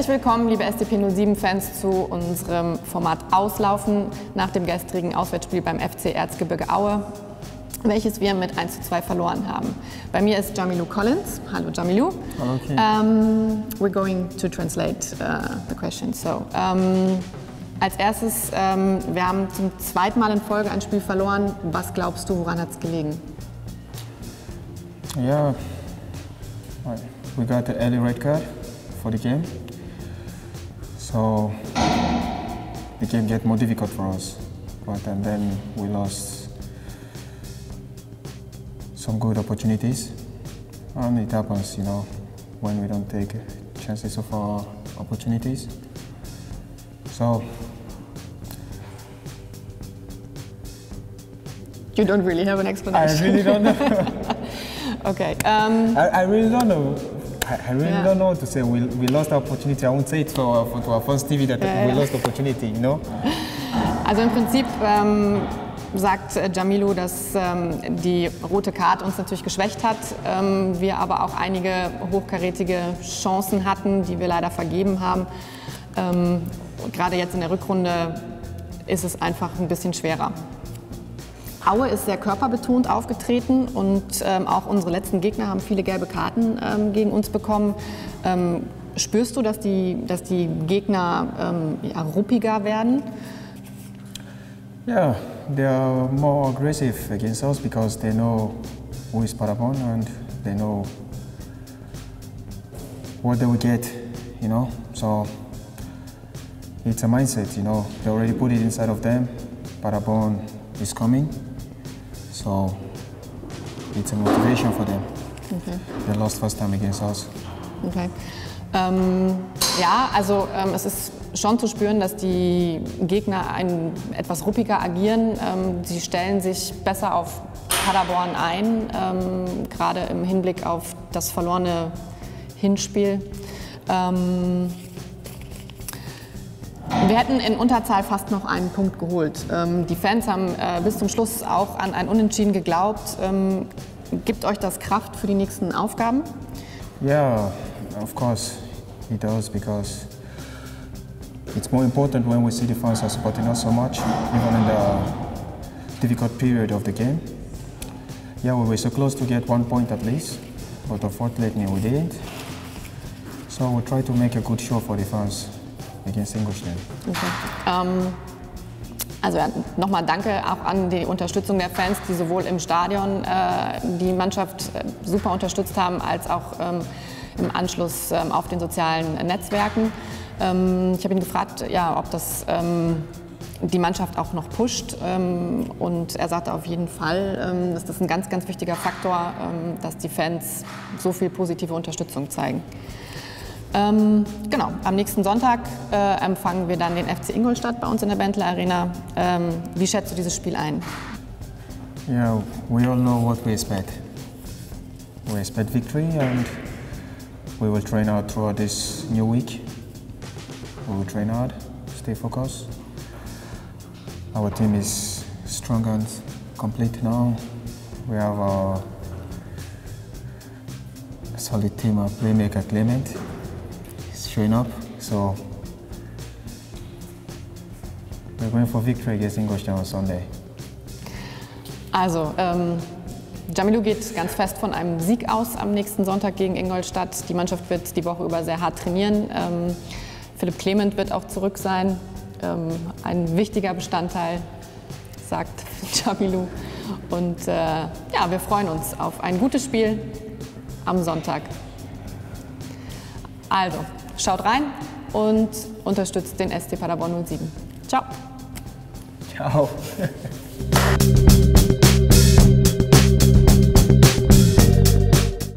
Herzlich willkommen, liebe SDP07-Fans, zu unserem Format Auslaufen nach dem gestrigen Auswärtsspiel beim FC Erzgebirge Aue, welches wir mit 1:2 verloren haben. Bei mir ist Jamilou Collins. Hallo Jamilou. Hello, okay. We're going to translate the question. So, als erstes, wir haben zum zweiten Mal in Folge ein Spiel verloren. Was glaubst du, woran hat es gelegen? Yeah, we got the early red card for the game, so the game get more difficult for us. And then we lost some good opportunities, and it happens, you know, when we don't take chances of our opportunities. So. You don't really have an explanation. I really don't know. Okay. I really don't know. I really don't know what to say. We lost the opportunity. I won't say it to our first TV that we lost the opportunity, you know? Also im Prinzip sagt Jamilou, dass die rote Karte uns natürlich geschwächt hat, wir aber auch einige hochkarätige Chancen hatten, die wir leider vergeben haben. Gerade jetzt in der Rückrunde ist es einfach ein bisschen schwerer. Aue ist sehr körperbetont aufgetreten und auch unsere letzten Gegner haben viele gelbe Karten gegen uns bekommen. Spürst du, dass die Gegner ja, ruppiger werden? Yeah, they are more aggressive against us because they know who is Paderborn and they know what they will get, you know. So it's a mindset, you know. They already put it inside of them. Paderborn is coming. So it's a motivation for them. Okay. They lost first time against us. Okay. Ja, also es ist schon zu spüren, dass die Gegner etwas ruppiger agieren. Sie stellen sich besser auf Paderborn ein, gerade im Hinblick auf das verlorene Hinspiel. Wir hätten in Unterzahl fast noch einen Punkt geholt. Die Fans haben bis zum Schluss auch an ein Unentschieden geglaubt. Gibt euch das Kraft für die nächsten Aufgaben? Yeah, of course it does, because it's more important when we see the fans are supporting us so much, even in the difficult period of the game. Yeah, we were so close to get 1 point at least, but unfortunately we didn't. So we try to make a good show for the fans against Ingolstadt. Okay. Also ja, nochmal danke auch an die Unterstützung der Fans, die sowohl im Stadion die Mannschaft super unterstützt haben, als auch im Anschluss auf den sozialen Netzwerken. Ich habe ihn gefragt, ja, ob das die Mannschaft auch noch pusht, und er sagte auf jeden Fall, dass das ein ganz, ganz wichtiger Faktor, dass die Fans so viel positive Unterstützung zeigen. Genau, am nächsten Sonntag empfangen wir dann den FC Ingolstadt bei uns in der Benteler Arena. Wie schätzt du dieses Spiel ein? Yeah, we all know what we expect. We expect victory and we will train hard throughout this new week. We will train hard, stay focused. Our team is strong and complete now. We have a solid team of playmaker Clement. Showing up, so we're going for victory against Ingolstadt on Sunday. Also, Jamilou geht ganz fest von einem Sieg aus am nächsten Sonntag gegen Ingolstadt. Die Mannschaft wird die Woche über sehr hart trainieren. Philipp Clement wird auch zurück sein. Ein wichtiger Bestandteil, sagt Jamilou. Und ja, wir freuen uns auf ein gutes Spiel am Sonntag. Also, schaut rein und unterstützt den SC Paderborn 07. Ciao. Ciao.